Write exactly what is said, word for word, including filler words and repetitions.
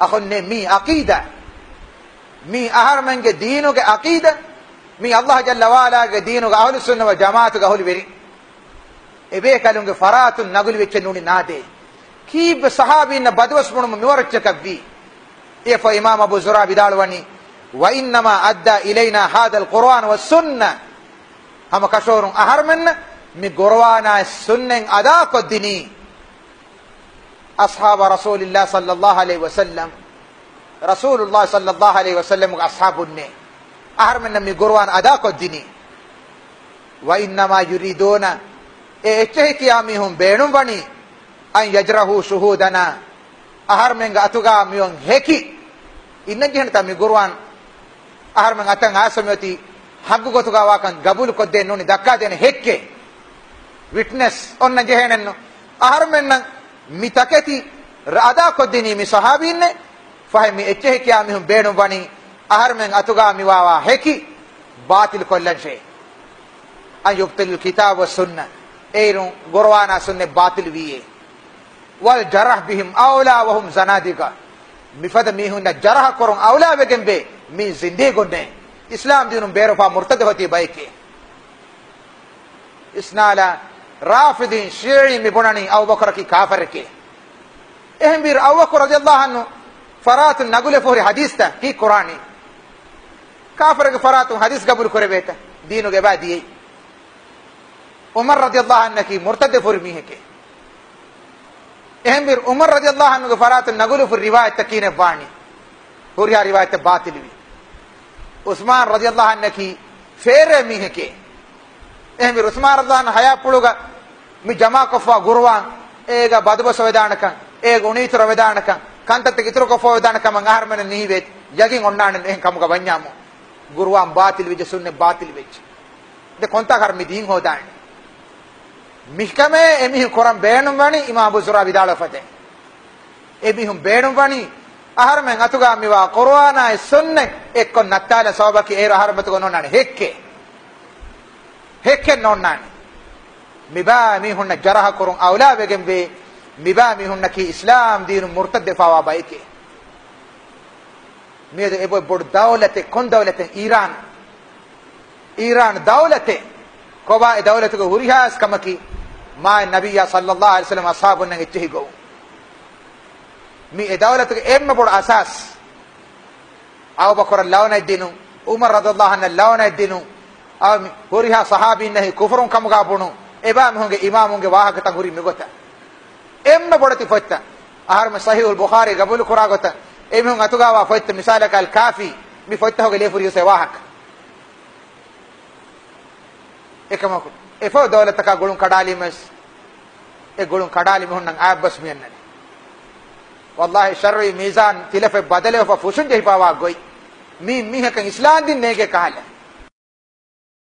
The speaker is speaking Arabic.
أخني مي عقيدة مي أهر من دينه عقيدة مي الله جل وعلا دينه أهل السنة والجماعة أهل بري إبه كلامه فرات نقول بيتشنوني نادي كيف صحابي إن بدوس منهم مورج كبي إيه إمام أبو زرع بدالواني وإنما أدى إلينا هذا القرآن والسنة هم كشورون أهر من مي قرآن السنة أدا قدني أصحاب رسول الله صلى الله عليه وسلم رسول الله صلى الله عليه وسلم أصحابنا أهر من مي قرآن أدا قدني وإنما يريدون إيش ياميهم بينهم بني أن يجرحوا شهودنا أهر من أتوغا ميون هكي إن جهن تامي قرآن أهر من أتن عاصمتي حقو كتوغا واكن قبول كدين نوني دكا دين هكي witness أن جهن أهر من متكتي رأدا كديني مي صحابين فهمي إيش ياميهم بينهم بني أهر من أتوغا ميواوا هكي باطل كلن شيء أن يبطل الكتاب والسنة ايرون قرآن سنة باطل بيه والجرح بهم أولى وهم زنادقة مفاد ميهن جرح قرآن أولى بهم بي مي زندگون نے اسلام دینم بیرفا مرتد ہوتی بائکے اسنالا رافضین شیعی می بنانی ابو بکر کی کافر کے اہم بیر ابو بکر رضی اللہ عنہ فرات نگل فوری حدیث تا کی قرآنی کافر کے فرات حدیث قبول کرے بیتا دینو کے بعد یہ عمر رضی اللہ عنہ کی مرتد فرمی ہے کہ اہم بیر عمر رضی اللہ عنہ کے فرات نگل فور روایت تکین بانی پوری روایت باطل بھی عثمان رضی اللہ عنہ کی فیر می ہے کہ اہم بیر عثمان رضی اللہ عنہ حیا پڑوگا می جمع کفا گروان ایگا بدبس ویدانکا ایگ انیتر ویدانکا کانتت کتر کفا ویدانکا منگار من نہیں ویت یگین اونان نہیں کم کا بنیامو گروان باطل ویج سننے باطل ویج دے کونتا گھر می دین ہو دائیں محکمه එමිහි කොරම් බේණුම් වනි ඉමාම් අබූ සුරා විදාල ෆතේ එමිහුම් බේණුම් වනි අහරමෙන් අතුගා මිවා කුර්ආනයි සුන්නෙ එක්ක නත්තාල සවබකි ඒ අහරමත ගොනෝනනේ හෙක්කේ හෙක්කේ නෝනනේ මිබා මිහුන්න ජරහ කුරුන් අවලා වෙගෙන් වේ මිබා මිහුන්න කි ඉස්ලාම් දීනු මුර්තද ෆාවා බයිකේ මේද එබො බොඩ දවලතේ කොන් දවලතේ ඊරාන් ඊරාන් දවලතේ කොබා ඒ දවලතක හුරිහාස් කමකි ما النبي صلى الله عليه وسلم أصحابنا اتهجوا مي دولة إما بور أساس أو بكر اللون الدينو عمر رضي الله عنه اللون الدينو أو هوريها صحابي إنه كفرون كم قابونو إمام هنگ إمام هنگ واحد كتغوري مغتا إما بورتي فتا أهرم صحيح البخاري قبول كراغتا إما هنگ أتوغا فتا مثالك الكافي مي فتا هنگ ليفوريو سي واحد إكما كل إفو دولة تكا قولون كدالي مس إيه قولون كدالي مهنن عاب بس مينن والله شرعي ميزان تلف بدله ففوشن جهي باوا قوي مي ميها كان إسلام دين نيجي كهلا